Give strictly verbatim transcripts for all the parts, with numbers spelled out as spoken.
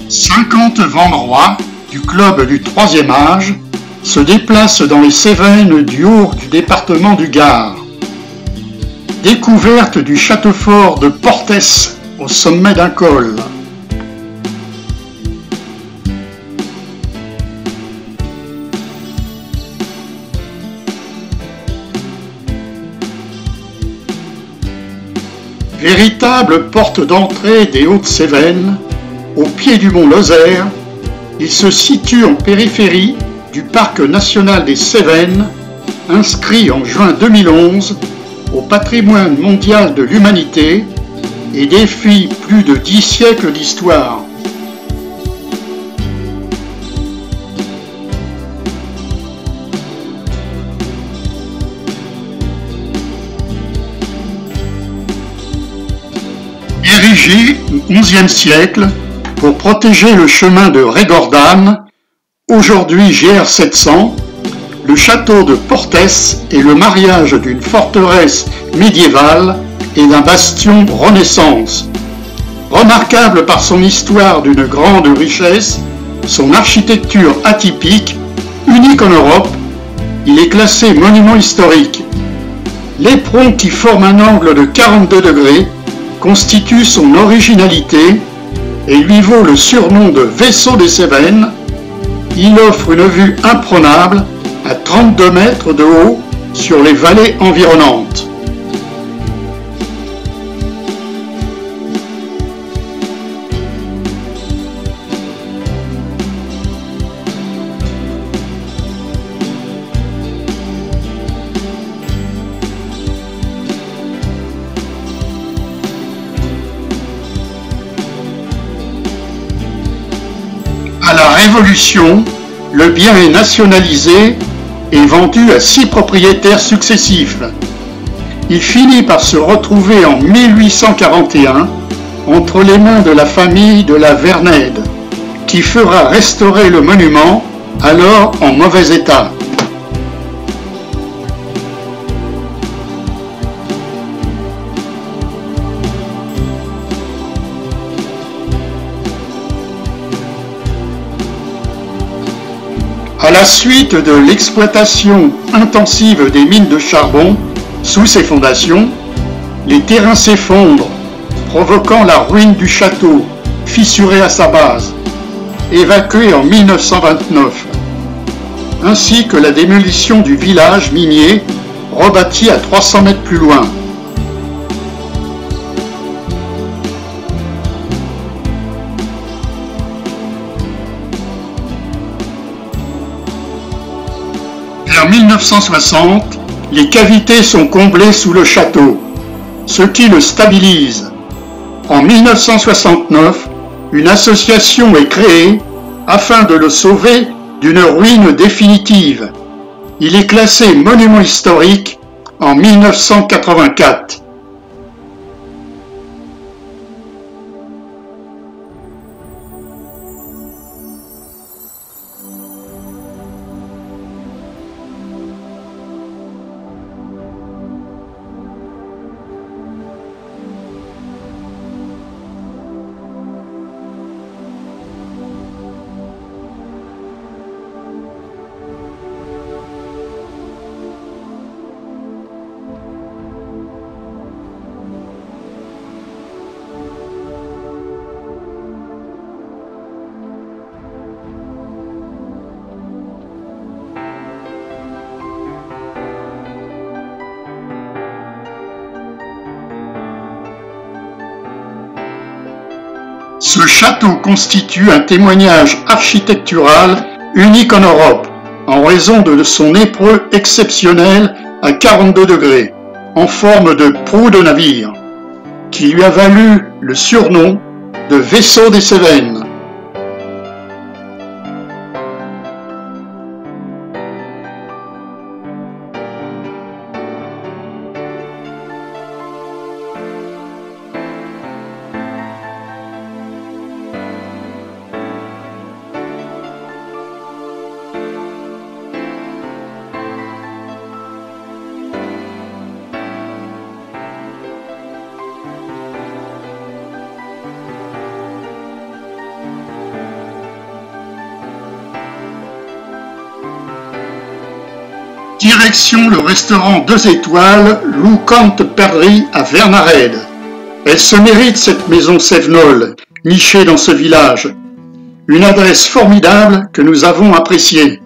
cinquante Vendrois du club du troisième âge se déplacent dans les Cévennes du haut du département du Gard. Découverte du château fort de Portès au sommet d'un col. Véritable porte d'entrée des Hautes-Cévennes, au pied du mont Lozère, il se situe en périphérie du parc national des Cévennes, inscrit en juin deux mille onze au patrimoine mondial de l'humanité et défie plus de dix siècles d'histoire. Érigé au onzième siècle pour protéger le chemin de Régordane, aujourd'hui G R sept cents, le château de Portès est le mariage d'une forteresse médiévale et d'un bastion Renaissance. Remarquable par son histoire d'une grande richesse, son architecture atypique, unique en Europe, il est classé monument historique. L'éperon qui forme un angle de quarante-deux degrés constitue son originalité et lui vaut le surnom de vaisseau des Cévennes. Il offre une vue imprenable à trente-deux mètres de haut sur les vallées environnantes. À la Révolution, le bien est nationalisé et vendu à six propriétaires successifs. Il finit par se retrouver en mille huit cent quarante et un entre les mains de la famille de la Vernède, qui fera restaurer le monument, alors en mauvais état. À la suite de l'exploitation intensive des mines de charbon sous ses fondations, les terrains s'effondrent, provoquant la ruine du château, fissuré à sa base, évacué en mille neuf cent vingt-neuf, ainsi que la démolition du village minier, rebâti à trois cents mètres plus loin. Vers mille neuf cent soixante, les cavités sont comblées sous le château, ce qui le stabilise. En mille neuf cent soixante-neuf, une association est créée afin de le sauver d'une ruine définitive. Il est classé monument historique en mille neuf cent quatre-vingt-quatre. Ce château constitue un témoignage architectural unique en Europe, en raison de son épereux exceptionnel à quarante-deux degrés, en forme de proue de navire, qui lui a valu le surnom de vaisseau des Cévennes. Direction le restaurant deux étoiles Lou Cante Perdrix à Vernared. Elle se mérite cette maison Sévenol, nichée dans ce village. Une adresse formidable que nous avons appréciée.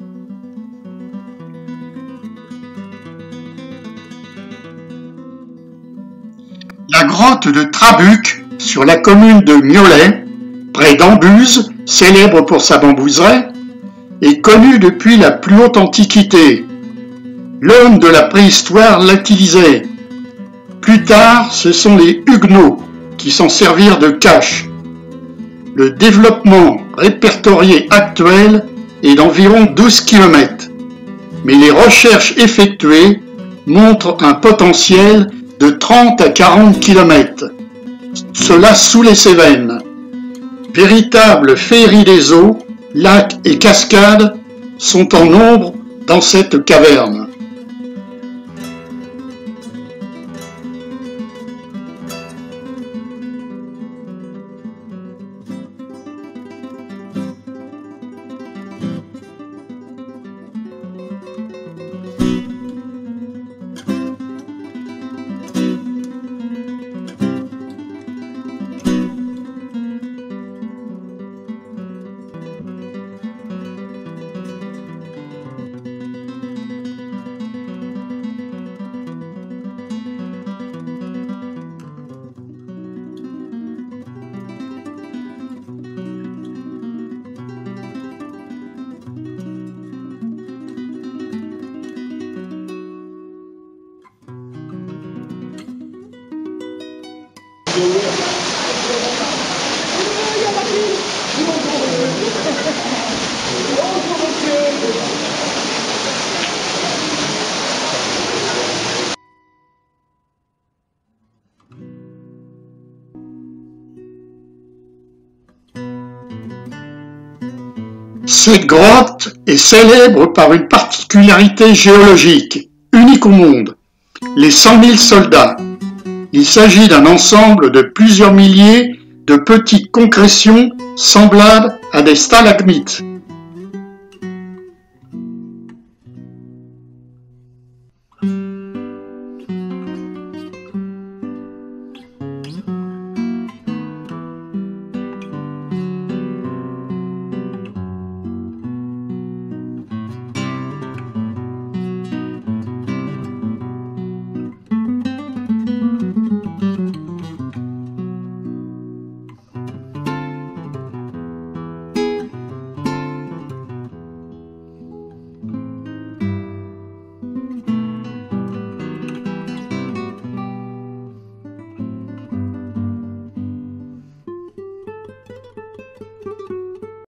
La grotte de Trabuc, sur la commune de Miolet, près d'Ambuse, célèbre pour sa bambouseraie, est connue depuis la plus haute antiquité. L'homme de la préhistoire l'utilisait. Plus tard, ce sont les Huguenots qui s'en servirent de cache. Le développement répertorié actuel est d'environ douze kilomètres, mais les recherches effectuées montrent un potentiel de trente à quarante kilomètres, cela sous les Cévennes. Véritables féeries des eaux, lacs et cascades sont en nombre dans cette caverne. Cette grotte est célèbre par une particularité géologique, unique au monde, les cent mille soldats. Il s'agit d'un ensemble de plusieurs milliers de petites concrétions semblables à des stalagmites.